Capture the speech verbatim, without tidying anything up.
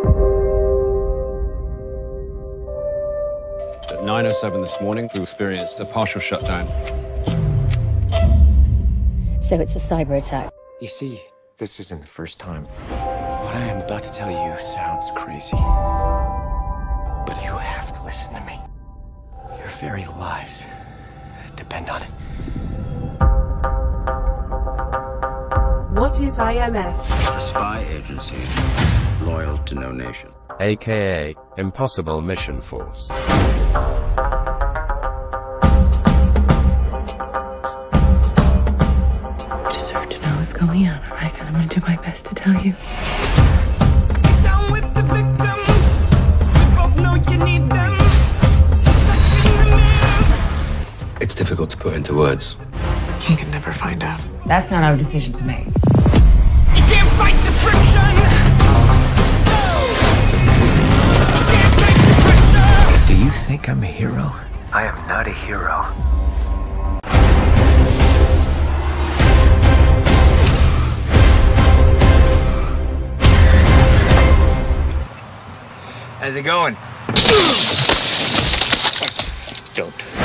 At nine oh seven this morning, we experienced a partial shutdown. So it's a cyber attack. You see, this isn't the first time. What I am about to tell you sounds crazy. But you have to listen to me. Your very lives depend on it. What is I M F? A spy agency loyal to no nation. A K A Impossible Mission Force. You deserve to know what's going on, all right? And I'm gonna do my best to tell you. Down with the victims. We both know you need them. It's difficult to put into words. You can never find out. That's not our decision to make. You can't fight the friction. So, you can't take the pressure. Do you think I'm a hero? I am not a hero. How's it going? Don't.